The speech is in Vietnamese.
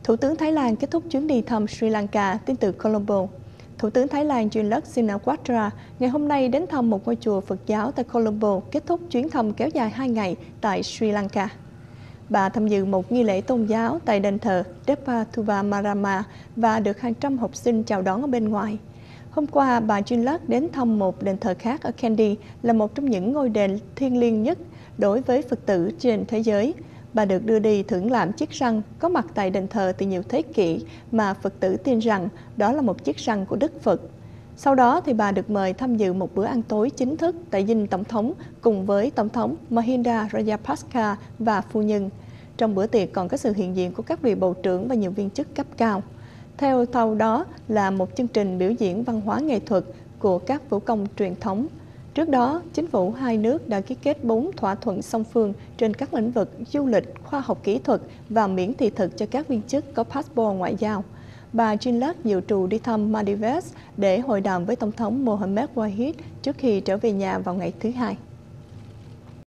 Thủ tướng Thái Lan kết thúc chuyến đi thăm Sri Lanka, tin từ Colombo. Thủ tướng Thái Lan Yingluck Shinawatra ngày hôm nay đến thăm một ngôi chùa Phật giáo tại Colombo, kết thúc chuyến thăm kéo dài 2 ngày tại Sri Lanka. Bà tham dự một nghi lễ tôn giáo tại đền thờ Depa Thuva Marama và được hàng trăm học sinh chào đón ở bên ngoài. Hôm qua, bà Yingluck đến thăm một đền thờ khác ở Kandy, là một trong những ngôi đền thiêng liêng nhất đối với Phật tử trên thế giới. Bà được đưa đi thưởng lãm chiếc răng có mặt tại đền thờ từ nhiều thế kỷ mà Phật tử tin rằng đó là một chiếc răng của Đức Phật. Sau đó thì bà được mời tham dự một bữa ăn tối chính thức tại dinh tổng thống cùng với Tổng thống Mahinda Rajapaksa và phu nhân. Trong bữa tiệc còn có sự hiện diện của các vị bộ trưởng và nhiều viên chức cấp cao. Theo sau đó là một chương trình biểu diễn văn hóa nghệ thuật của các vũ công truyền thống. Trước đó, chính phủ hai nước đã ký kết 4 thỏa thuận song phương trên các lĩnh vực du lịch, khoa học kỹ thuật và miễn thị thực cho các viên chức có passport ngoại giao. Bà Yingluck dự trù đi thăm Maldives để hội đàm với Tổng thống Mohamed Wahid trước khi trở về nhà vào ngày thứ Hai.